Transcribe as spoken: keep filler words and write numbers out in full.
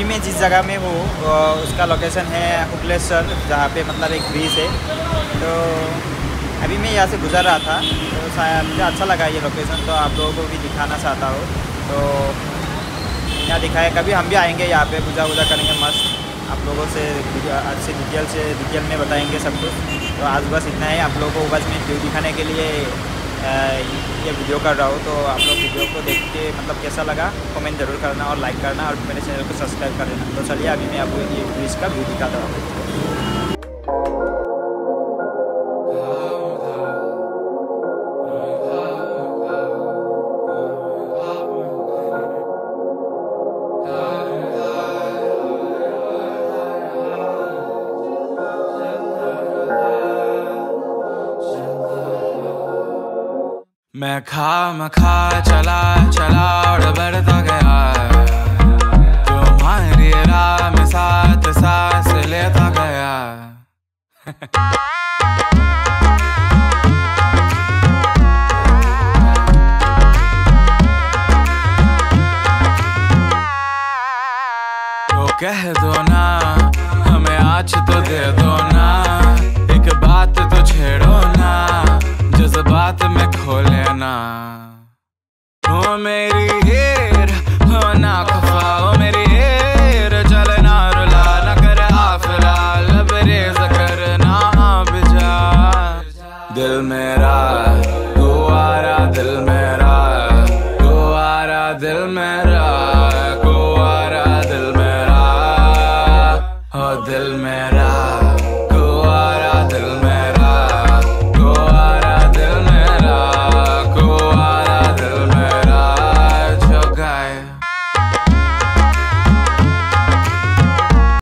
मैं जिस जगह में हूँ उसका लोकेशन है हुकलेश्वर, जहाँ पे मतलब एक ब्रिज है। तो अभी मैं यहाँ से गुजर रहा था, तो शायद मुझे अच्छा लगा ये लोकेशन, तो आप लोगों को भी दिखाना चाहता हूँ। तो यहाँ दिखाए, कभी हम भी आएंगे यहाँ पे, पूजा वूजा करेंगे मस्त, आप लोगों से अच्छे डिटेल से डिटेल में बताएंगे सब कुछ। तो आज बस इतना है, आप लोगों को बस मैं व्यू दिखाने के लिए ये वीडियो कर रहा हूँ। तो आप लोग वीडियो को देख के मतलब कैसा लगा कमेंट ज़रूर करना और लाइक करना और मेरे चैनल को सब्सक्राइब कर देना। तो चलिए अभी मैं आपको ये ब्रिज का व्यू दिखाता हूँ। मैं खा मखा चला चला और बढ़ता गया, तुम्हारी राह में साथ सांस लेता गया। तो कह दो ना, हमें आज तो दे दो ना, एक बात तो छेड़ो ना, जज्बात में खो लेना। हो मेरी हीर हो ना खफा, हो मेरी हीर चलना रुला ना कर आफला, लबरेज करना बिजा। दिल मेरा गुवारा, दिल मेरा गुवारा, दिल मेरा गुवारा, दिल मेरा हो दिल मेरा।